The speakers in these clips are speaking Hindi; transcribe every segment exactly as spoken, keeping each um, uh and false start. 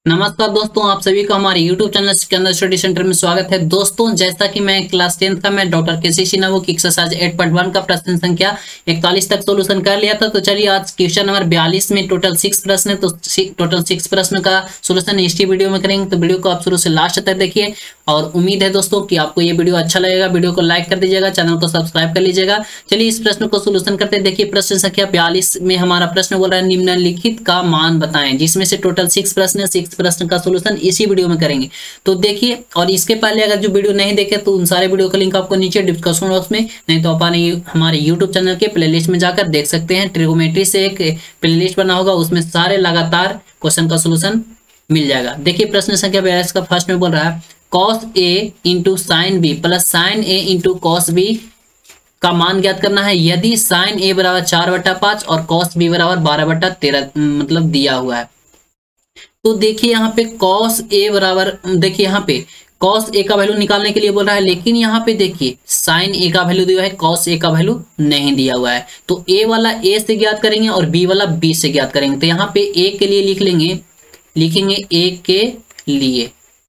नमस्कार दोस्तों, आप सभी का हमारे YouTube channel Sikandar study centre में स्वागत है। दोस्तों, जैसा कि मैं क्लास टेंथ का मैं डॉक्टर केसी सिन्हा की एक्सरसाइज आठ पॉइंट वन का प्रश्न संख्या इकतालीस तक सॉल्यूशन कर लिया था। तो चलिए आज क्वेश्चन नंबर बयालीस में टोटल सिक्स प्रश्न है, तो टोटल सिक्स प्रश्न का सॉल्यूशन इसी वीडियो में करेंगे। तो वीडियो को आप शुरू से लास्ट तक देखिए और उम्मीद है दोस्तों कि आपको ये वीडियो अच्छा लगेगा। वीडियो को लाइक कर दीजिएगा, चैनल को सब्सक्राइब कर लीजिएगा। चलिए इस प्रश्न को सॉल्यूशन करते हैं। देखिए प्रश्न संख्या बयालीस में हमारा प्रश्न बोल रहा है निम्नलिखित का मान बताएं, जिसमें से टोटल सिक्स प्रश्न है। सिक्स प्रश्न का सॉल्यूशन इसी वीडियो में करेंगे। तो देखिए, और इसके पहले अगर जो वीडियो नहीं देखे तो उन सारे वीडियो का लिंक आपको नीचे डिस्क्रिप्शन बॉक्स में, नहीं तो अपने हमारे यूट्यूब चैनल के प्लेलिस्ट में जाकर देख सकते हैं। ट्रिगोमेट्री से एक प्लेलिस्ट बना होगा, उसमें सारे लगातार क्वेश्चन का सॉल्यूशन मिल जाएगा। देखिए प्रश्न संख्या बयालीस का फर्स्ट में बोल रहा है cos A into sine B plus sine A into cos B का मान ज्ञात करना है यदि साइन ए बराबर चार बट्टा पांच और कॉस बी बराबर बारह बट्टा तेरह मतलब दिया हुआ है। तो देखिए यहाँ पे कॉस ए बराबर, देखिए यहाँ पे कॉस ए का वैल्यू निकालने के लिए बोल रहा है, लेकिन यहाँ पे देखिए साइन ए का वैल्यू दिया है, कॉस ए का वैल्यू नहीं दिया हुआ है। तो ए वाला ए से ज्ञात करेंगे और बी वाला बी से ज्ञात करेंगे। तो यहाँ पे ए के लिए लिख लेंगे, लिखेंगे ए के लिए,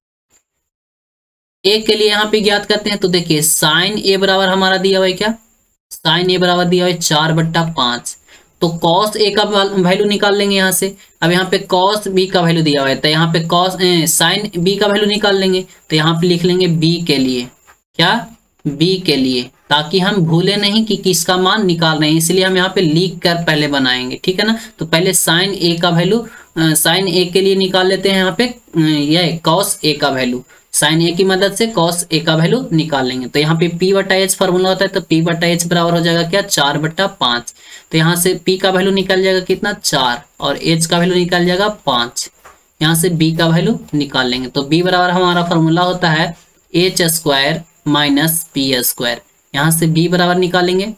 ए के लिए यहाँ पे ज्ञात करते हैं। तो देखिए साइन ए बराबर हमारा दिया हुआ है, क्या साइन ए बराबर दिया हुआ है चार बट्टा पांच। तो कॉस ए का वैल्यू निकाल लेंगे यहाँ से। अब यहाँ पे कॉस बी का वैल्यू दिया हुआ है, तो यहाँ पे कॉस साइन बी का वैल्यू निकाल लेंगे। तो यहाँ पे लिख लेंगे बी के लिए, क्या बी के लिए, ताकि हम भूले नहीं कि किसका मान निकाल रहे हैं, इसलिए हम यहाँ पे लिख कर पहले बनाएंगे, ठीक है ना। तो पहले साइन ए का वैल्यू साइन ए के लिए निकाल लेते हैं। यहाँ पे यह कॉस ए का वैल्यू, साइन ए की मदद से कॉस ए का वैल्यू निकाल लेंगे। तो यहाँ पे पी बट्टा एच फॉर्मूला होता है, तो पी बट्टा एच बराबर हो जाएगा क्या चार बट्टा पांच। तो यहाँ से पी का वैल्यू निकल जाएगा कितना चार और एच का वैल्यू निकल जाएगा पांच। यहाँ से बी का वैल्यू निकाल लेंगे। तो बी बराबर हमारा फॉर्मूला होता है H square minus P square. यहाँ से बी बराबर निकालेंगे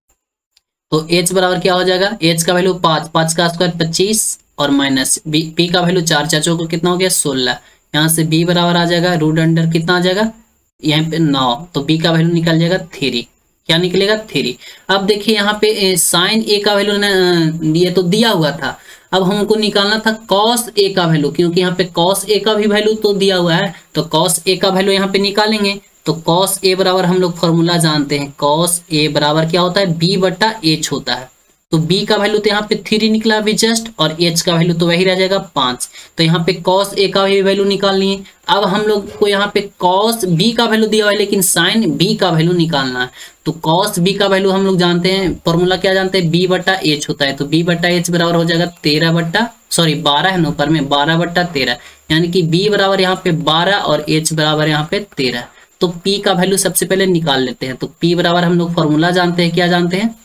तो एच बराबर क्या हो जाएगा, एच का वैल्यू पांच, पांच का स्क्वायर पच्चीस और माइनस बी, पी का वैल्यू चार, चार चौको कितना हो गया सोलह। यहाँ से b बराबर आ जाएगा रूट अंडर कितना आ जाएगा यहाँ पे नौ। तो b का वैल्यू निकल जाएगा थ्री, क्या निकलेगा थ्री। अब देखिए यहाँ पे साइन a का वैल्यू ये तो दिया हुआ था, अब हमको निकालना था कॉस a का वैल्यू, क्योंकि यहाँ पे कॉस a का भी वैल्यू तो दिया हुआ है। तो कॉस a का वैल्यू यहाँ पे निकालेंगे। तो कॉस a बराबर हम लोग फॉर्मूला जानते हैं, कॉस a बराबर क्या होता है b बट्टा एच होता है। तो b का वैल्यू तो यहाँ पे थ्री निकला अभी जस्ट, और h का वैल्यू तो वही रह जाएगा पांच। तो यहाँ पे cos a का भी वैल्यू निकाल लिए। अब हम लोग को यहाँ पे cos b का वैल्यू दिया हुआ है, लेकिन sin b का वैल्यू निकालना है। तो cos b का वैल्यू हम लोग जानते हैं, फॉर्मूला क्या जानते हैं, b बट्टा एच होता है। तो b बट्टा एच बराबर हो जाएगा तेरह बट्टा सॉरी बारह है ना ऊपर में, बारह बट्टा तेरह, यानी कि b बराबर यहाँ पे बारह और h बराबर यहाँ पे तेरह। तो p का वैल्यू सबसे पहले निकाल लेते हैं। तो p बराबर हम लोग फॉर्मूला जानते हैं, क्या जानते हैं,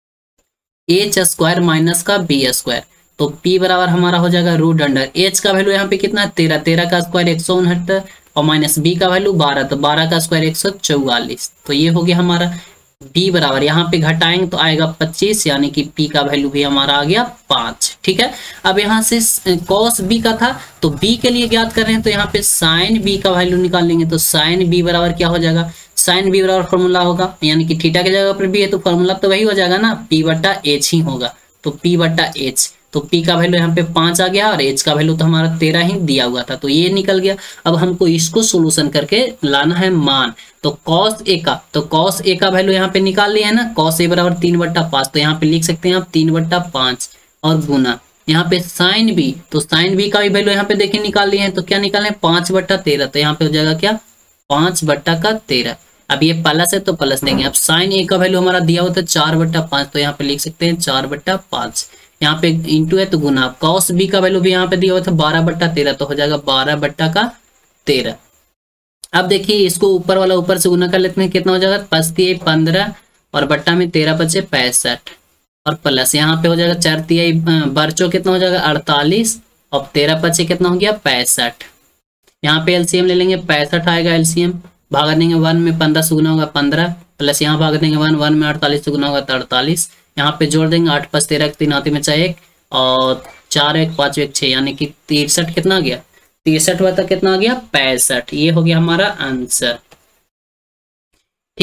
एच स्क्वायर माइनस का बी स्क्वायर। तो p बराबर हमारा हो जाएगा रूट अंडर, h का वैल्यू यहाँ पे कितना है तेरह, तेरह का स्क्वायर एक सौ उनहत्तर और माइनस b का वैल्यू बारह, तो बारह का स्क्वायर एक सौ चौवालीस। तो ये हो गया हमारा b बराबर, यहाँ पे घटाएंगे तो आएगा पच्चीस, यानी कि p का वैल्यू भी हमारा आ गया पांच। ठीक है, अब यहाँ से cos b का था तो b के लिए ज्ञात कर रहे हैं, तो यहाँ पे sin b का वैल्यू निकाल लेंगे। तो sin b बराबर क्या हो जाएगा, साइन बी बराबर फॉर्मूला होगा, यानी कि थीटा की जगह पर बी है तो फॉर्मूला तो वही हो जाएगा ना, पी बट्टा एच ही होगा। तो पी बट्टा एच, तो पी का वैल्यू यहाँ पे पांच आ गया और एच का वैल्यू तो हमारा तेरह ही दिया हुआ था, तो ये निकल गया। अब हमको इसको सोल्यूशन करके लाना है मान। तो कॉस ए का, तो कॉस ए का वैल्यू यहाँ पे निकाल लिया है ना, कॉस ए बराबर तीन बट्टा पांच। तो यहाँ पे लिख सकते हैं आप तीन बट्टा पांच और गुना यहाँ पे साइन बी, तो साइन बी का भी वैल्यू यहाँ पे देखिए निकाल लिए हैं। तो क्या निकाले पांच बट्टा तेरह, तो यहाँ पे हो जाएगा क्या पांच बट्टा का तेरह। अब ये प्लस है तो प्लस देंगे। अब साइन ए का वैल्यू हमारा दिया हुआ था चार बट्टा पांच, तो यहाँ पे लिख सकते हैं चार बट्टा पांच। यहाँ पे इंटू है तो गुना। कॉस बी का वैल्यू भी यहाँ पे दिया हुआ था बारह बट्टा तेरह, तो हो जाएगा बारह बट्टा का तेरह। अब देखिए इसको ऊपर वाला ऊपर से गुना कर लेते हैं, कितना हो जाएगा पचती पंद्रह और बट्टा में तेरह पचे पैंसठ और प्लस यहाँ पे हो जाएगा चार तिहाई बर्चो कितना हो जाएगा अड़तालीस और तेरह पचे कितना हो गया पैंसठ। यहाँ पे एलसीएम ले लेंगे, पैंसठ आएगा एलसीएम, भाग देंगे वन में पंद्रह से गुना होगा पंद्रह, प्लस यहाँ भाग देंगे वन, वन में अड़तालीस से गुना होगा तो अड़तालीस। यहाँ पे जोड़ देंगे आठ पाँच तेरह, तीन आती में चाहे एक और चार एक पाँच एक छः, यानी कि तिरसठ कितना आ गया, तिरसठ बता कितना आ गया पैंसठ। ये हो गया हमारा आंसर। ठीक है,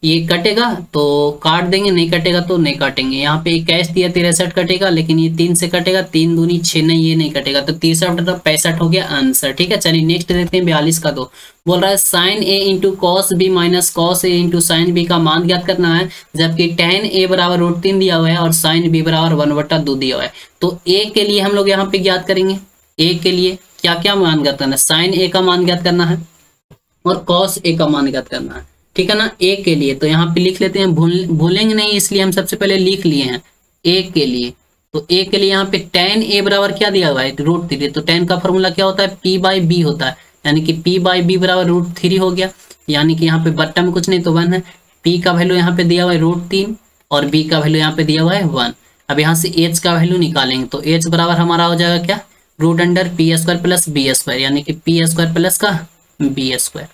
ये कटेगा तो काट देंगे, नहीं कटेगा तो नहीं काटेंगे। यहाँ पे कैश दिया तिरसठ कटेगा, लेकिन ये तीन से कटेगा, तीन दूनी छः, नहीं ये नहीं कटेगा, तो तिरसठ पैंसठ हो गया आंसर। ठीक है, चलिए नेक्स्ट देखते हैं बयालीस का। दो बोल रहा है sine A into cos B minus cos A into sine B का मान ज्ञात करना है, जबकि टेन ए बराबर रूट तीन दिया हुआ है और साइन बी बराबर वन बट्टा दो दिया हुआ है। तो ए के लिए हम लोग यहाँ पे ज्ञात करेंगे। ए के लिए क्या क्या मान ज्ञात करना है, साइन ए का मान ज्ञात करना है और कॉस ए का मान ज्ञात करना है। ठीक है ना, ए के लिए तो यहाँ पे लिख लेते हैं, भूल भूलेंगे नहीं इसलिए हम सबसे पहले लिख लिए हैं ए के लिए। तो ए के लिए यहाँ पे टेन ए बराबर क्या दिया हुआ है, रूट थ्री। तो टेन का फॉर्मूला क्या होता है, पी बाई बी होता है, यानी कि पी बाई बी बराबर रूट थ्री हो गया, यानी कि यहाँ पे बट्टा में कुछ नहीं तो वन है। पी का वैल्यू यहाँ पे दिया हुआ है रूट तीन और बी का वैल्यू यहाँ पे दिया हुआ है वन। अब यहाँ से एच का वैल्यू निकालेंगे तो एच बराबर हमारा हो जाएगा क्या, root under P square plus B square, यानी कि पी स्क्वायर प्लस का बी स्क्वायर।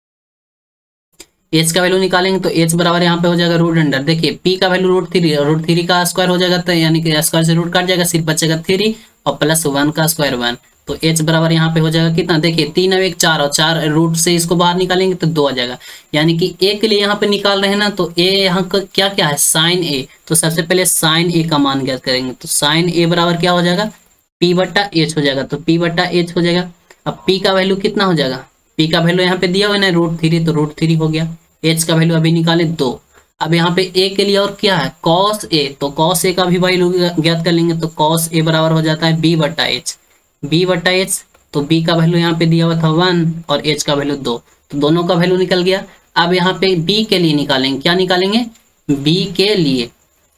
एच का वैल्यू निकालेंगे तो एच बराबर यहाँ पे हो जाएगा रूट अंडर, देखिए पी का value root three, root three का स्क्वायर हो जाएगा तो यानी कि स्क्वायर से रूट काट जाएगा, सिर्फ बचेगा थ्री और प्लस वन का स्क्वायर वन। तो एच बराबर यहाँ पे हो जाएगा कितना, देखिए तीन और एक चार, और चार रूट से इसको बाहर निकालेंगे तो दो आ जाएगा। यानी कि ए के लिए यहाँ पे निकाल रहे हैं ना, तो ए यहाँ का क्या क्या है, साइन ए। तो सबसे पहले साइन ए का मान ज्ञात करेंगे, तो साइन ए बराबर क्या हो जाएगा, पी बट्टा एच हो जाएगा, तो पी बट्टा एच हो जाएगा। अब पी का वैल्यू कितना हो जाएगा, पी का वैल्यू यहाँ पे दिया हुआ है ना रूट थ्री, तो रूट थ्री हो गया। एच का वैल्यू अभी निकाले दो। अब यहाँ पे ए के लिए और क्या है, कॉस ए, तो कॉस ए का भी वैल्यू ज्ञात कर लेंगे, तो कॉस ए बराबर हो जाता है बी बट्टा एच, बी बट्टा एच। तो बी का वैल्यू यहाँ पे दिया हुआ था वन और एच का वैल्यू दो, तो दोनों का वैल्यू निकल गया। अब यहाँ पे बी के लिए निकालेंगे, क्या निकालेंगे, बी के लिए,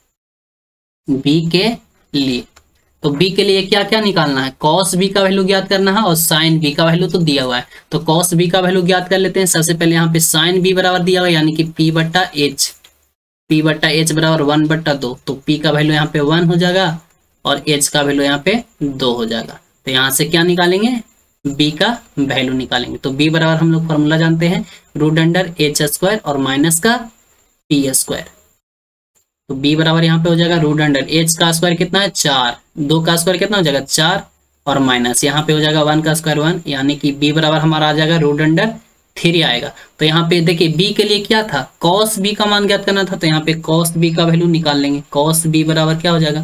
बी के लिए तो बी के लिए क्या क्या निकालना है, कॉस बी का वैल्यू ज्ञात करना है और साइन बी का वैल्यू तो दिया हुआ है। तो कॉस बी का वैल्यू ज्ञात कर लेते हैं। सबसे पहले यहाँ पे साइन बी बराबर दिया हुआ है, यानी कि पी बट्टा एच, पी बट्टा एच बराबर वन बट्टा दो, तो पी का वैल्यू यहाँ पे वन हो जाएगा और एच का वैल्यू यहाँ पे दो हो जाएगा। तो यहाँ से क्या निकालेंगे, बी का वैल्यू निकालेंगे। तो बी बराबर हम लोग फॉर्मूला जानते हैं, रूट अंडर एच स्क्वायर और माइनस का पी स्क्वायर। तो b बराबर यहाँ पे हो जाएगा रूट अंडर एच का स्क्वायर कितना है चार, दो का स्क्वायर कितना हो जाएगा चार और माइनस यहाँ पे हो जाएगा वन का स्क्वायर वन, यानी कि b बराबर हमारा आ जाएगा रूट अंडर थ्री आएगा। तो यहाँ पे देखिए b के लिए क्या था, cos b का मान ज्ञात करना था, तो यहाँ पे cos b का वैल्यू निकाल लेंगे। cos b बराबर क्या हो जाएगा,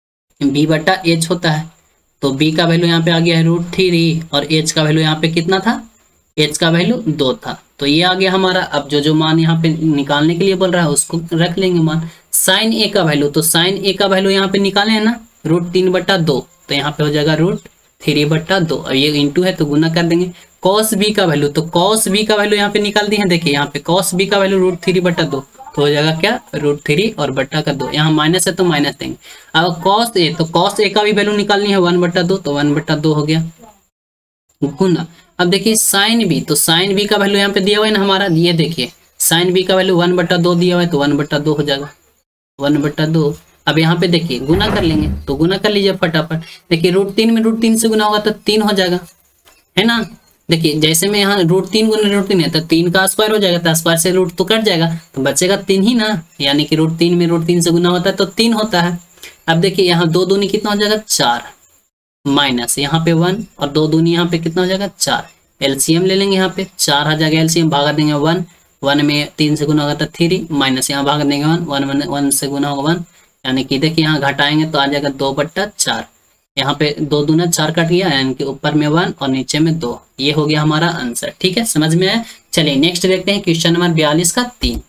b बट्टा एच होता है, तो b का वैल्यू यहाँ पे आ गया है रूट थ्री और h का वैल्यू यहाँ पे कितना था, h का वैल्यू दो था। तो ये आ गया हमारा। अब जो जो मान यहाँ पे निकालने के लिए बोल रहा है उसको रख लेंगे मान। साइन ए का वैल्यू, तो साइन ए का वैल्यू यहाँ पे निकाले है ना, रूट तीन बट्टा दो, तो यहाँ पे हो जाएगा रूट थ्री बट्टा दो, और ये इंटू है तो गुना कर देंगे। कॉस बी का वैल्यू, तो कॉस बी का वैल्यू यहाँ पे निकाल दिए हैं, देखिए यहाँ पे कॉस बी का वैल्यू रूट थ्री बट्टा दो, तो हो जाएगा क्या, रूट थ्री और बट्टा का दो, यहाँ माइनस है तो माइनस देंगे। अब कॉस ए, तो कॉस ए का भी वैल्यू निकालनी है वन बट्टा दो, तो वन बट्टा दो हो गया गुना। अब देखिए साइन बी, तो साइन बी का वैल्यू यहाँ पे दिया हुआ है ना हमारा, ये देखिए साइन बी का वैल्यू वन बट्टा दो दिया हुआ है, तो वन बट्टा दो हो जाएगा, वन बट्टा दो। अब यहाँ पे देखिए गुना कर लेंगे, तो गुना कर लीजिए फटाफट। देखिए रूट तीन में रूट तीन से गुना होगा तो तीन हो जाएगा, है ना। देखिए जैसे में यहाँ रूट तीन गुना रूट तीन है तो तीन का स्क्वायर हो जाएगा, तो स्क्वायर से रूट तो कट जाएगा तो बचेगा तीन ही ना, यानी कि रूट तीन में रूट तीन से गुना होता है तो तीन होता है। अब देखिए यहाँ दो दूनी कितना हो जाएगा चार, माइनस यहाँ पे वन और दो दूनी यहाँ पे कितना हो जाएगा चार, एलसीएम ले लेंगे, यहाँ पे चार आ जाएगा एलसीएम, भागा देंगे वन, वन में तीन से गुना होगा तो थ्री, माइनस यहाँ भाग देंगे वन, वन वन वन से गुना होगा वन, यानी कि देखिए यहाँ घटाएंगे तो आ जाएगा दो बट्टा चार, यहाँ पे दो दूना चार कट गया, यानी कि ऊपर में वन और नीचे में दो, ये हो गया हमारा आंसर। ठीक है, समझ में आया। चलिए नेक्स्ट देखते हैं क्वेश्चन नंबर बयालीस का तीन।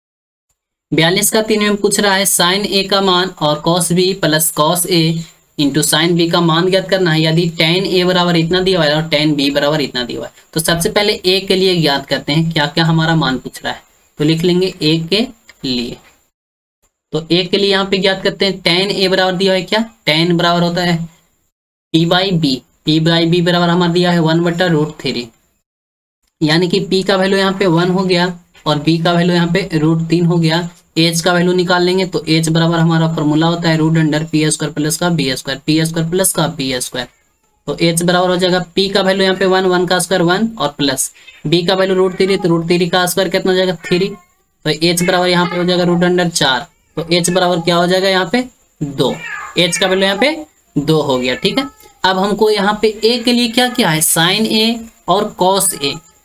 बयालीस का तीन में पूछ रहा है साइन ए का मान और cos B plus cos A into sine B का मान ज्ञात करना है यदि टेन ए बराबर इतना दिया हुआ है और टेन बी बराबर इतना दिया हुआ है। तो सबसे पहले ए के लिए ज्ञात करते हैं क्या क्या हमारा मान पूछ रहा है, तो लिख लेंगे ए के लिए। तो ए के लिए यहाँ पे ज्ञात करते हैं, टेन ए बराबर दिया है क्या, टेन बराबर होता है P by B, P by B बराबर हमारा दिया है वन बट्टा रूट थ्री, यानी कि पी का वैल्यू यहाँ पे वन हो गया और बी का वैल्यू यहाँ पे रूट तीन हो गया। एच का वैल्यू निकाल लेंगे, तो एच बराबर हमारा फॉर्मूला होता है root under P square plus का B square, P square plus का बी स्क्वायर। तो एच बराबर हो जाएगा पी का वैल्यू यहाँ पे वन, वन का स्क्वायर वन और प्लस बी का वैल्यू रूट थ्री, तो रूट थ्री का स्क्वायर कितना हो जाएगा थ्री, तो एच बराबर यहाँ पे हो जाएगा रूट अंडर चार, तो एच बराबर क्या हो जाएगा यहाँ पे दो, एच का वैल्यू यहाँ पे दो हो गया। ठीक है, अब हमको यहाँ पे ए के लिए क्या क्या है, साइन ए और कॉस ए,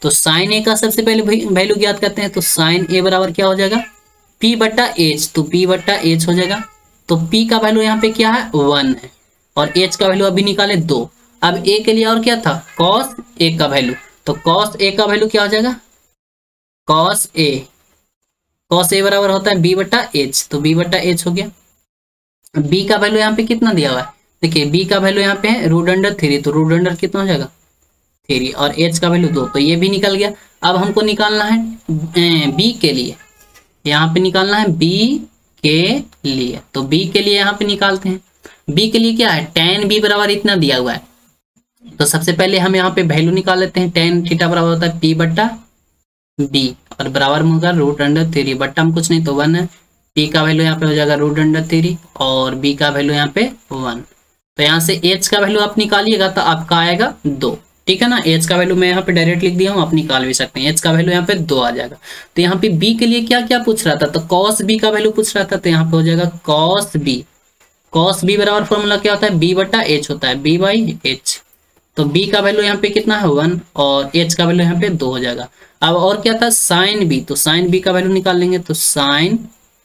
तो साइन ए का सबसे पहले वैल्यू ज्ञात करते हैं। तो साइन ए बराबर क्या हो जाएगा, पी बट्टा एच। तो पी बट्टा एच हो जाएगा। तो पी का वैल्यू यहाँ पे क्या है, वन है, और एच का वैल्यू अभी निकाले दो। अब ए के लिए और क्या था, कॉस ए का वैल्यू। तो कॉस ए का वैल्यू क्या हो जाएगा, कॉस ए। कॉस ए बराबर होता है बी बट्टा एच। तो बी बट्टा एच हो गया। बी का वैल्यू यहाँ पे कितना दिया हुआ है, देखिए बी का वैल्यू यहाँ पे है रूट अंडर थ्री। तो रूट अंडर कितना हो जाएगा, थ्री, और एच का वैल्यू दो। तो ये भी निकल गया। अब हमको निकालना है बी के लिए, यहाँ पे निकालना है बी के लिए। तो बी के लिए यहाँ पे निकालते हैं। बी के लिए क्या है, टेन बी बराबर इतना दिया हुआ है। तो सबसे पहले हम यहाँ पे वैल्यू निकाल लेते हैं। टेन थीटा बराबर होता है पी बट्टा बी, और बराबर में होगा रूट अंडर थ्री। बट्टा में कुछ नहीं तो वन है। पी का वैल्यू यहाँ पे हो जाएगा रूट अंडर थ्री, और बी का वैल्यू यहाँ पे वन। तो यहाँ से एच का वैल्यू आप निकालिएगा तो आपका आएगा दो, ठीक है ना। एच का वैल्यू मैं यहाँ पे डायरेक्ट लिख दिया हूँ, आप निकाल भी सकते हैं। एच का वैल्यू यहाँ पे दो आ जाएगा। तो यहाँ पे बी के लिए क्या क्या पूछ रहा था, तो कॉस बी का वैल्यू पूछ रहा था। तो यहाँ पे हो जाएगा कॉस बी। कॉस बी बराबर फॉर्मूला क्या होता है, बी बट्टा एच होता है, बी बाई एच। तो बी का वैल्यू यहाँ पे कितना है, वन, और एच का वैल्यू यहाँ पे दो हो जाएगा। अब और क्या था, साइन बी। तो साइन बी का वैल्यू निकाल लेंगे। तो साइन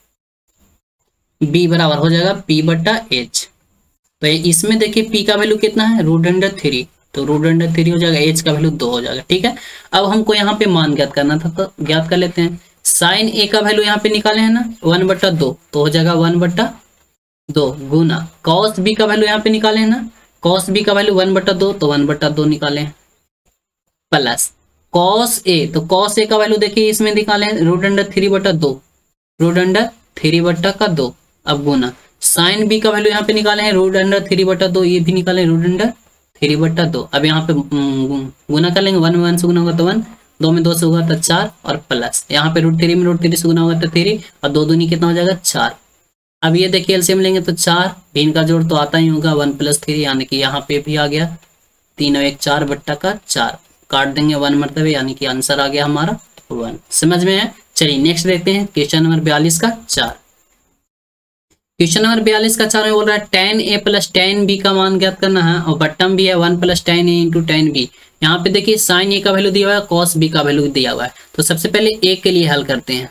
बी बराबर हो जाएगा पी बट्टा एच। तो इसमें देखिए पी का वैल्यू कितना है, रूट अंडर थ्री। तो रूट अंडर थ्री हो जाएगा, एच का वैल्यू दो हो जाएगा, ठीक है। अब हमको यहाँ पे मान ज्ञात करना था, तो ज्ञात कर लेते हैं। साइन ए का वैल्यू यहाँ पे निकाले हैं ना, वन बट्टा दो। तो हो जाएगा वन बट्टा दो गुना कॉस बी का वैल्यू यहाँ पे निकाले हैं ना, कॉस बी का वैल्यू वन बट्टा दो। तो वन बट्टा दो निकाले हैं, प्लस कॉस ए। तो कॉस ए का वैल्यू देखिए इसमें निकाले हैं रूट अंडर थ्री बट्टा दो, रूट अंडर थ्री बट्टा का दो। अब गुना साइन बी का वैल्यू यहाँ पे निकाले हैं रूट अंडर थ्री बट्टा दो, ये भी निकाले रूट अंडर थ्री बट्टा दो। अब यहाँ पे गुना कर लेंगे, वन वन से गुना होगा तो वन, दो में दो से होगा तो चार, और प्लस यहाँ पे रूट थ्री में रूट थ्री से गुना होगा तो थ्री, और दो दूनी कितना हो जाएगा, चार। अब ये देखिए एलसीएम लेंगे तो चार, भिन्न का जोड़ तो आता ही होगा, वन प्लस थ्री, यानी कि यहाँ पे भी आ गया तीन और एक चार बट्टा का चार, काट देंगे वन मरतबे, यानी कि आंसर आ गया हमारा वन। समझ में है। चलिए नेक्स्ट देखते हैं क्वेश्चन नंबर बयालीस का चार। क्वेश्चन नंबर बयालीस का चार में बोल रहा है tan A plus tan B का मान ज्ञात करना है, और बट्टम भी है one plus tan A into tan B. यहाँ पे देखिए साइन ए का वैल्यू दिया हुआ है, कॉस बी का वैल्यू दिया हुआ है। तो सबसे पहले ए के लिए हल करते हैं।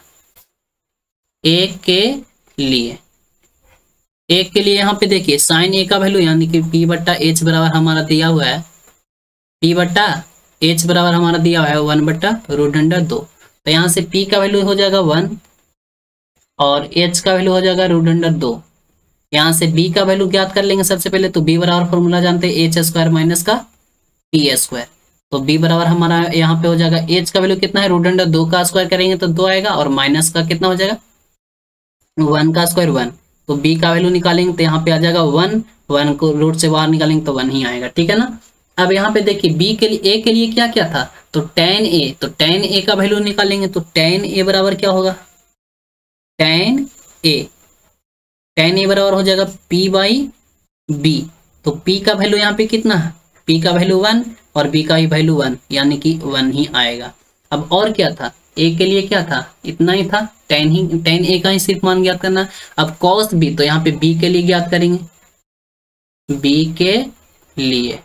ए के लिए ए के लिए यहाँ पे देखिए साइन ए का वैल्यू यानी कि पी बट्टा एच बराबर हमारा दिया हुआ है, पी बट्टा एच बराबर हमारा दिया हुआ है वन बट्टा रूट अंडर दो। तो यहाँ से पी का वैल्यू हो जाएगा वन, और एच का वैल्यू हो जाएगा रूट अंडर दो। यहाँ से बी का वैल्यू ज्ञात कर लेंगे सबसे पहले। तो बी बराबर फॉर्मूला जानते हैं एच स्क्वायर माइनस का पी स्क्वायर। तो बी बराबर हमारा यहाँ पे हो जाएगा, एच का वैल्यू कितना है, रूट अंडर दो का स्क्वायर करेंगे तो दो आएगा, और माइनस का कितना हो जाएगा, वन का स्क्वायर वन। तो बी का वैल्यू निकालेंगे तो यहाँ पे आ जाएगा वन, वन को रूट से बाहर निकालेंगे तो वन ही आएगा, ठीक है ना। अब यहाँ पे देखिए बी के लिए ए के लिए क्या क्या था, तो टेन ए। तो टेन ए का वैल्यू निकालेंगे तो टेन ए बराबर क्या होगा, टेन ए टेन ए बराबर हो जाएगा पी बाई बी। तो पी का वैल्यू यहाँ पे कितना है, पी का वैल्यू वन, और बी का ही वैल्यू वन, यानी कि वन ही आएगा। अब और क्या था, ए के लिए क्या था, इतना ही था, टेन ही टेन ए का ही सिर्फ मान ज्ञात करना। अब कॉस बी, तो यहाँ पे बी के लिए ज्ञात करेंगे, बी के लिए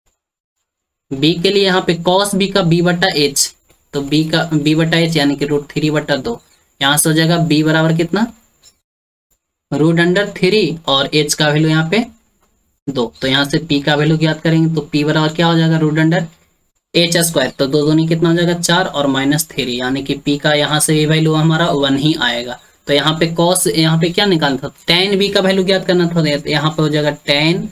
बी के लिए यहाँ पे कॉस बी का बी बट्टा एच। तो बी का बी बट्टा एच यानी कि रूट थ्री बट्टा दो। यहाँ से हो जाएगा बी बराबर कितना, रूट अंडर थ्री, और एच का वैल्यू यहाँ पे दो। तो यहाँ से पी का वैल्यू ज्ञात करेंगे तो पी बराबर क्या हो जाएगा, रूट अंडर एच स्क्वायर। तो दो दूनी कितना हो जाएगा, चार, और माइनस थ्री, यानी कि पी का यहाँ से ये वैल्यू हमारा वन ही आएगा। तो यहाँ पे कॉस, यहाँ पे क्या निकालना था, टेन बी का वैल्यू ज्ञात करना था। तो यहाँ पे हो जाएगा टेन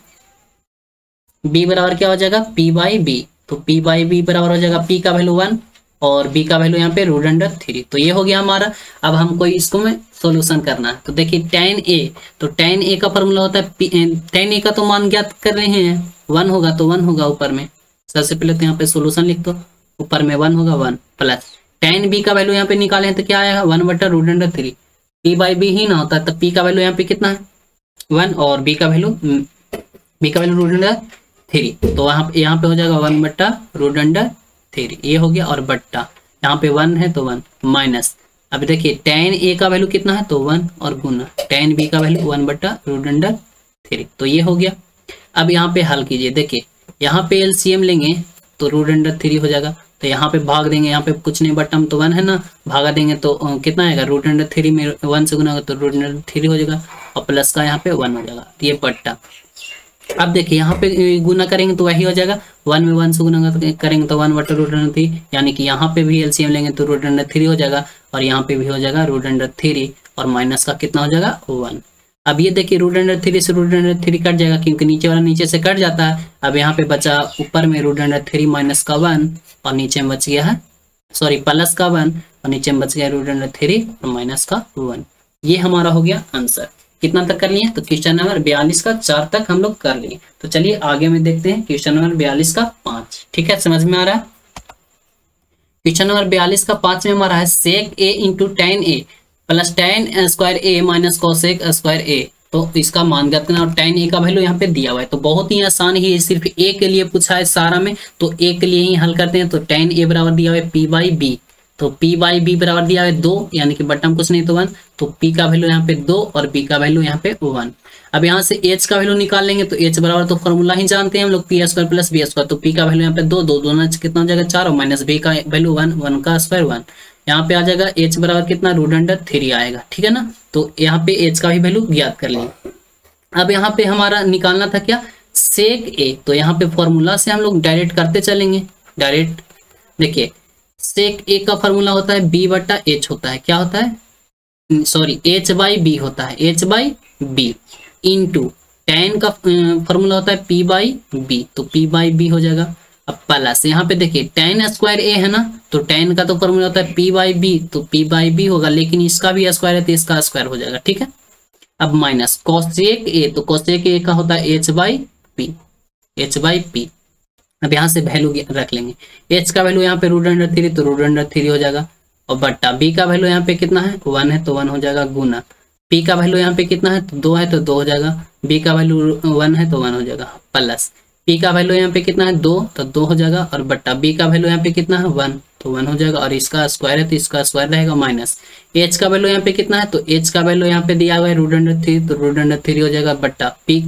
बी बराबर क्या हो जाएगा, पी बाई बी। तो पी बाई बी बराबर हो जाएगा पी का वैल्यू वन, और बी का वैल्यू यहाँ पे रूट अंडर थ्री। तो ये हो गया हमारा। अब हमको इसको में सॉल्यूशन करना है। तो देखिए टेन ए, तो टेन ए का फॉर्मूला होता है, टेन ए का तो मान ज्ञात कर रहे हैं, वन होगा तो वन होगा ऊपर में। सबसे पहले तो यहाँ पे सॉल्यूशन लिख दो, ऊपर में वन होगा, वन प्लस टेन बी का वैल्यू यहाँ पे निकाले हैं तो क्या आएगा, वन बटा root under three. P by B ही ना होता है, तब पी का वैल्यू यहाँ पे कितना है, वन, और बी का वैल्यू बी का वैल्यू रूट अंडर थ्री। तो वहाँ यहाँ पे हो जाएगा वन बट्टा रूट अंडर थ्री, ये हो गया, और बट्टा यहाँ पे वन है तो वन, माइनस। अब देखिए टेन ए का वैल्यू कितना है, तो वन, और गुना टेन बी का वैल्यू वन बट्टा रूट अंडर थ्री। तो ये हो गया। अब यहाँ पे हल कीजिए, देखिए यहाँ पे एलसीएम लेंगे तो रूट अंडर थ्री हो जाएगा। तो यहाँ पे भाग देंगे, यहाँ पे कुछ नहीं बट्टा में तो वन है ना, भागा देंगे तो अ, कितना आएगा, रूट अंडर थ्री में वन से गुना होगा तो रूट अंडर थ्री हो जाएगा और प्लस का यहाँ पे वन हो जाएगा, तो ये बट्टा। अब देखिए यहाँ पे गुना करेंगे तो वही हो जाएगा, वन में वन से गुना करेंगे तो वन बटा रूट अंडर थ्री, यानी कि यहाँ पे भी एलसीएम लेंगे तो रूट अंडर थ्री हो जाएगा और यहाँ पे भी हो जाएगा रूट अंडर थ्री और माइनस का कितना हो जाएगा वन। अब ये देखिए रूट अंडर थ्री से रूट अंडर थ्री कट जाएगा क्योंकि नीचे वाला नीचे से कट जाता है। अब यहाँ पे बचा ऊपर में रूट अंडर थ्री माइनस का वन और नीचे में बच गया है सॉरी प्लस का वन और नीचे में बच गया रूट अंडर थ्री और माइनस का वन। ये हमारा हो गया आंसर। कितना तक कर लिए, तो क्वेश्चन नंबर बयालीस का चार तक हम लोग कर लिए। तो चलिए आगे में देखते हैं क्वेश्चन नंबर बयालीस का पांच। ठीक है, समझ में आ रहा है। क्वेश्चन नंबर बयालीस का पांच में हमारा है sec A into tan A plus tan square A minus cosec square A. तो इसका मान ज्ञात करना और टेन ए का वैल्यू यहाँ पे दिया हुआ है। तो बहुत ही आसान ही है, सिर्फ ए के लिए पूछा है सारा में, तो ए के लिए ही हल करते हैं। तो टेन ए बराबर दिया हुआ है पी बाई बी, तो p बाई बी बराबर दिया है दो, यानी कि बटन कुछ नहीं तो वन, तो p का वैल्यू यहाँ पे दो और b का वैल्यू यहाँ पे वन। अब यहाँ से h का वैल्यू निकाल लेंगे तो h बराबर तो फॉर्मूला ही जानते हैं हम लोग, P square plus B square. तो p का वैल्यू यहाँ पे दो, दो दोनों कितना हो जाएगा चार और माइनस b का वैल्यू वन, वन का स्क्वायर वन। यहाँ पे आ जाएगा h बराबर कितना रूट अंडर थ्री आएगा। ठीक है ना, तो यहाँ पे h का भी वैल्यू ज्ञात कर लेंगे। अब यहाँ पे हमारा निकालना था क्या, सेक a, तो यहाँ पे फॉर्मूला से हम लोग डायरेक्ट करते चलेंगे। डायरेक्ट देखिए सेक ए का फॉर्मूला होता है बी बटा एच होता है, क्या होता है सॉरी एच बाई बी होता है, H by B into tan का फॉर्मूला होता है पी बाई बी, तो पी बाई बी हो जाएगा। अब प्लस यहाँ पे देखिए टेन स्क्वायर ए है ना, तो टेन का तो फॉर्मूला होता है पी बाई बी, तो पी बाई बी होगा, लेकिन इसका भी स्क्वायर है तो इसका स्क्वायर हो जाएगा। ठीक है, अब माइनस कोसेक ए, तो कोसेक ए का होता है H by P, H by P. अब यहाँ से वैल्यू रख लेंगे, h का वैल्यू यहाँ पे रूट अंडर थ्री, तो रूट अंडर थ्री हो जाएगा और बट्टा b का वैल्यू यहाँ पे कितना है वन है तो वन हो जाएगा, गुना p का वैल्यू यहाँ पे कितना है तो दो है तो दो हो जाएगा, b का वैल्यू वन है तो वन हो जाएगा, प्लस p का वैल्यू यहाँ पे कितना है दो तो दो हो जाएगा और बट्टा b का वैल्यू यहाँ पे कितना है वन तो वन हो जाएगा और इसका स्क्वायर है तो इसका स्क्वायर रहेगा, माइनस h का वैल्यू यहाँ पे कितना है तो h का वैल्यू यहाँ पे दिया हुआ है रूट अंडर थ्री, तो रूट अंडर थ्री हो जाएगा, बट्टा p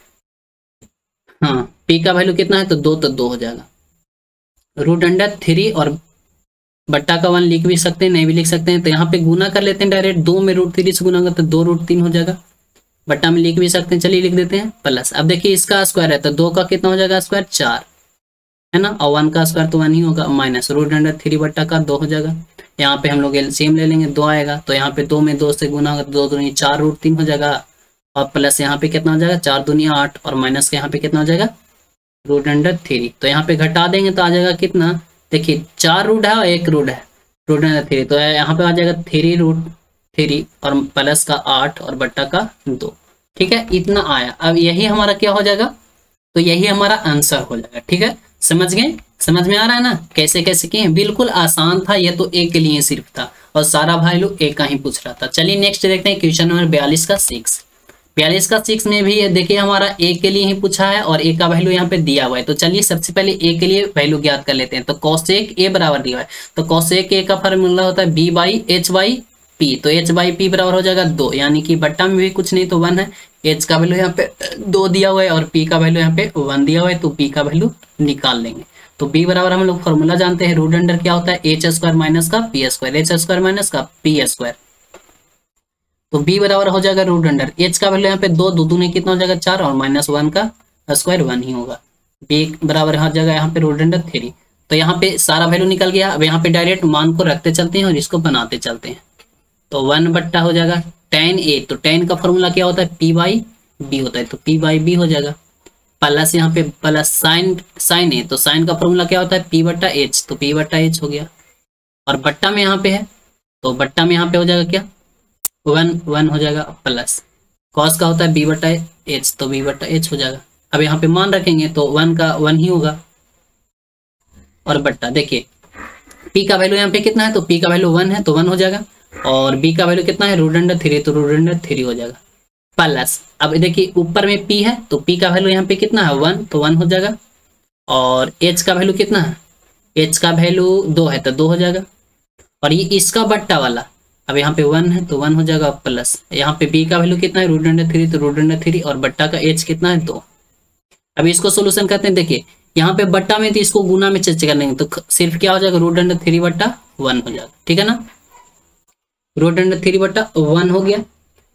हाँ p का वैल्यू कितना है तो दो तो दो हो जाएगा, रूट अंडर थ्री और बट्टा का वन लिख भी सकते हैं नहीं भी लिख सकते हैं। तो यहाँ पे गुना कर लेते हैं डायरेक्ट, दो में रूट थ्री से गुना होगा तो दो रूट तीन हो जाएगा, बट्टा में लिख भी सकते हैं, चलिए लिख देते हैं प्लस। अब देखिए इसका स्क्वायर है तो दो का कितना हो जाएगा स्क्वायर चार है ना, और वन का स्क्वायर तो वन ही होगा, माइनस रूट अंडर थ्री बट्टा का दो हो जाएगा। यहाँ पे हम लोग एलसीएम ले लेंगे, दो आएगा तो यहाँ पे दो में दो से गुना होगा तो दो दूनी चार रूट तीन हो जाएगा और प्लस यहाँ पे कितना हो जाएगा चार दुनिया आठ और माइनस के यहाँ पे कितना हो जाएगा रूट अंडर थ्री। तो यहाँ पे घटा देंगे तो आ जाएगा कितना, देखिए चार रूट है और एक रूट है रूट अंडर थ्री, तो यहाँ पे आ जाएगा थ्री रूट थ्री और प्लस का आठ और बट्टा का दो। ठीक है, इतना आया। अब यही हमारा क्या हो जाएगा, तो यही हमारा आंसर हो जाएगा। ठीक है, समझ गए, समझ में आ रहा है ना कैसे कैसे किए, बिल्कुल आसान था, ये तो एक के लिए सिर्फ था और सारा भाई लोग एक का ही पूछ रहा था। चलिए नेक्स्ट देखते हैं क्वेश्चन नंबर बयालीस का सिक्स। बयालीस का सिक्स में भी देखिए हमारा ए के लिए ही पूछा है और ए का वैल्यू यहाँ पे दिया हुआ है। तो चलिए सबसे पहले ए के लिए वैल्यू ज्ञात कर लेते हैं। तो कोसेक ए बराबर दिया हुआ है, तो कोसेक ए का फॉर्मूला होता है B by H by P, तो एच बाई पी बराबर हो जाएगा दो, यानी कि बट्टा में भी कुछ नहीं तो वन है, एच का वैल्यू यहाँ पे दो दिया हुआ है और पी का वैल्यू यहाँ पे वन दिया हुआ है, तो पी का वैल्यू निकाल लेंगे। तो बी बराबर हम लोग फॉर्मूला जानते हैं, रूट अंडर क्या होता है एच स्क्वायर माइनस का P square, H square minus का पी स्क्वायर, तो b बराबर हो जाएगा रूट अंडर h का वैल्यू यहाँ पे दो, दो दूनी कितना हो जाएगा चार और माइनस वन का स्क्वायर वन ही होगा, b बराबर हो जाएगा यहाँ पे रूट अंडर थ्री। तो यहाँ पे सारा वैल्यू निकल गया। अब यहाँ पे डायरेक्ट मान को रखते चलते हैं और इसको बनाते चलते हैं। तो वन बट्टा हो जाएगा टेन ए, तो टेन का फॉर्मूला क्या होता है p बाई बी होता है, तो p बाई बी हो जाएगा, प्लस यहाँ पे प्लस साइन साइन ए, तो साइन का फॉर्मूला क्या होता है p बट्टा एच, तो p बट्टा एच हो गया और बट्टा में यहाँ पे है तो बट्टा में यहाँ पे हो जाएगा क्या वन वन हो जाएगा, प्लस कॉस का होता है बी बटा एच, तो बी बटा एच हो जाएगा। अब यहाँ पे मान रखेंगे तो वन का वन ही होगा और बट्टा देखिए पी का वैल्यू यहाँ पे कितना है तो पी का वैल्यू वन है तो वन हो जाएगा और बी का वैल्यू कितना है रूट अंडर थ्री, तो रूट अंडर थ्री हो जाएगा, प्लस अब देखिए ऊपर में पी है तो पी का वैल्यू यहाँ पे कितना है वन, तो वन हो जाएगा और एच का वैल्यू कितना है, एच का वैल्यू दो है तो दो हो जाएगा और ये इसका बट्टा वाला अब यहाँ पे वन है तो वन हो जाएगा, प्लस यहाँ पे b का वैल्यू कितना है रूट अंडर थ्री, तो रूट अंडर थ्री और बट्टा का h कितना है दो। अब इसको सोल्यूशन करते हैं, देखिए यहाँ पे बट्टा में तो इसको गुना में चेंज कर लेंगे तो सिर्फ क्या हो जाएगा, रूट अंडर थ्री बट्टा वन हो जाएगा, ठीक है ना, रूट अंडर थ्री बट्टा वन हो गया।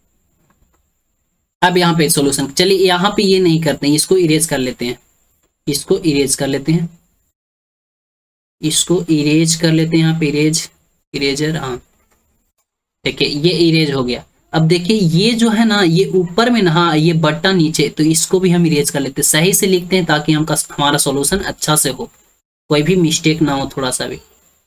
अब यहाँ पे सॉल्यूशन, चलिए यहाँ पे ये नहीं करते हैं, इसको इरेज कर लेते हैं, इसको इरेज कर लेते हैं, इसको इरेज कर लेते हैं, यहाँ पे इरेज इरेजर, हाँ देखिए ये इरेज हो गया। अब देखिए ये जो है ना ये ऊपर में ना, हाँ ये बट्टा नीचे, तो इसको भी हम इरेज कर लेते हैं, सही से लिखते हैं ताकि हमका हमारा सॉल्यूशन अच्छा से हो, कोई भी मिस्टेक ना हो थोड़ा सा भी।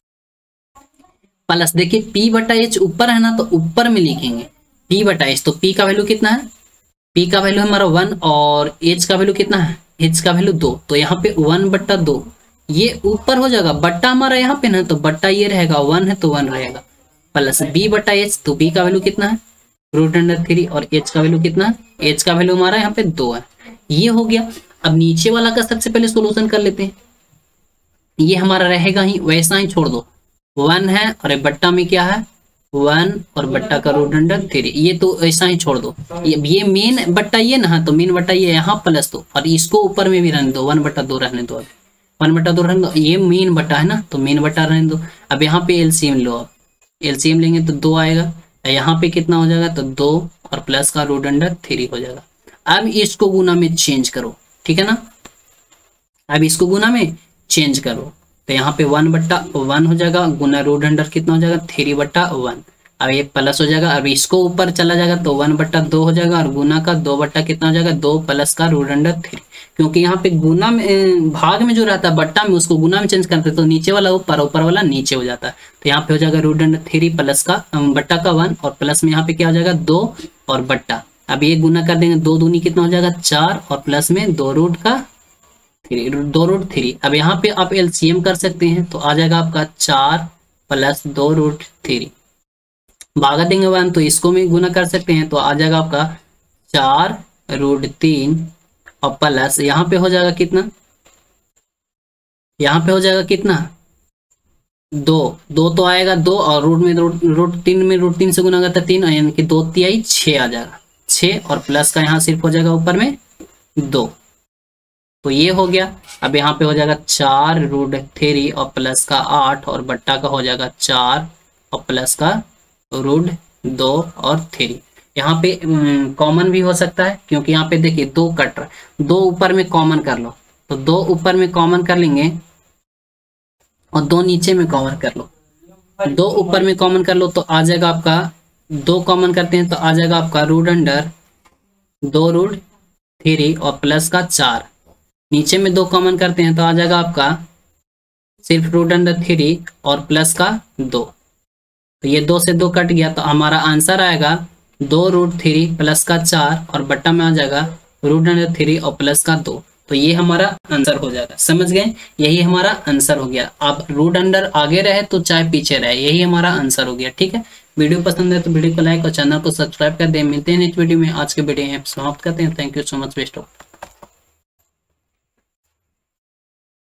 प्लस देखिए पी बटा एच ऊपर है ना तो ऊपर में लिखेंगे पी बटा एच, तो पी का वैल्यू कितना है, पी का वैल्यू हमारा वन और एच का वैल्यू कितना है, एच का वैल्यू दो, तो यहाँ पे वन बट्टा दो ये ऊपर हो जाएगा, बट्टा हमारा यहाँ पे ना तो बट्टा ये रहेगा, वन है तो वन रहेगा, प्लस बी बटा एच, तो बी का वैल्यू कितना है रूट अंडर थ्री और एच का वैल्यू कितना है, एच का वैल्यू हमारा यहाँ पे दो है, ये हो गया। अब नीचे वाला का सबसे पहले सोल्यूशन कर लेते हैं, ये हमारा रहेगा ही वैसा ही छोड़ दो, वन है और बट्टा में क्या है वन और बट्टा का रूट अंडर थ्री, ये तो ऐसा ही छोड़ दो, ये, ये मेन बट्टा ये ना तो मेन बट्टा ये यहाँ प्लस दो और इसको ऊपर में भी रहने दो, वन बट्टा दो रहने दो, अभी वन बट्टा दो रहने दो, ये मेन बट्टा है ना तो मेन बट्टा रहने दो। अब यहाँ पे एलसीएम लो, अब एलसीएम लेंगे तो दो आएगा, यहाँ पे कितना हो जाएगा तो दो और प्लस का रूट अंडर थ्री हो जाएगा। अब इसको गुना में चेंज करो, ठीक है ना, अब इसको गुना में चेंज करो तो यहाँ पे वन बट्टा वन हो जाएगा, गुना रूट अंडर कितना हो जाएगा थ्री बट्टा वन, अब ये प्लस हो जाएगा, अब इसको ऊपर चला जाएगा तो वन बट्टा दो हो जाएगा और गुना का दो बट्टा कितना हो जाएगा दो प्लस का रूट अंडर थ्री, क्योंकि यहाँ पे गुना में भाग में जो रहता है बट्टा में उसको गुना में चेंज करते तो नीचे वाला ऊपर ऊपर वाला नीचे हो जाता है, तो यहाँ पे हो जाएगा रूट अंडर थ्री प्लस का बट्टा का वन और प्लस में यहाँ पे क्या हो जाएगा दो और बट्टा, अब ये गुना कर देंगे दो दूनी कितना हो जाएगा चार और प्लस में दो रूट का थ्री, दो रूट थ्री। अब यहाँ पे आप एलसीएम कर सकते हैं तो आ जाएगा आपका चार प्लस दो रूट थ्री, भागा देंगे वन तो इसको भी गुना कर सकते हैं तो आ जाएगा आपका चार रूट तीन और प्लस यहाँ पे हो जाएगा कितना, यहाँ पे हो जाएगा कितना दो, दो तो आएगा दो और रूट में रूट रूट तीन में रूट तीन से गुना करता है तीन, यानी कि दो तिहाई छः आ जाएगा, छः और प्लस का यहाँ सिर्फ हो जाएगा ऊपर में दो, तो ये हो गया। अब यहाँ पे हो जाएगा चार रूट थ्री और प्लस का आठ और बट्टा का हो जाएगा चार और प्लस का रूट दो और थ्री, यहाँ पे कॉमन भी हो सकता है क्योंकि यहाँ पे देखिए दो कट रहा, दो ऊपर में कॉमन कर लो तो दो ऊपर में कॉमन कर लेंगे और दो नीचे में कॉमन कर लो, दो ऊपर में कॉमन कर लो तो आ जाएगा आपका दो कॉमन करते हैं तो आ जाएगा आपका रूट अंडर दो रूट थ्री और प्लस का चार, नीचे में दो कॉमन करते हैं तो आ जाएगा आपका सिर्फ रूट अंडर थ्री और प्लस का दो, तो ये दो से दो कट गया तो हमारा आंसर आएगा दो रूट थ्री प्लस का चार और बट्टा में आ जाएगा रूट अंडर थ्री और प्लस का दो, तो ये हमारा आंसर हो जाएगा। समझ गए, यही हमारा आंसर हो गया। अब रूट अंडर आगे रहे तो चाहे पीछे रहे, यही हमारा आंसर हो गया। ठीक है, वीडियो पसंद है तो वीडियो को लाइक और चैनल को सब्सक्राइब कर दें। मिलते हैं नेक्स्ट वीडियो में। आज के वीडियो यहाँ समाप्त करते हैं। Thank you so much, best of.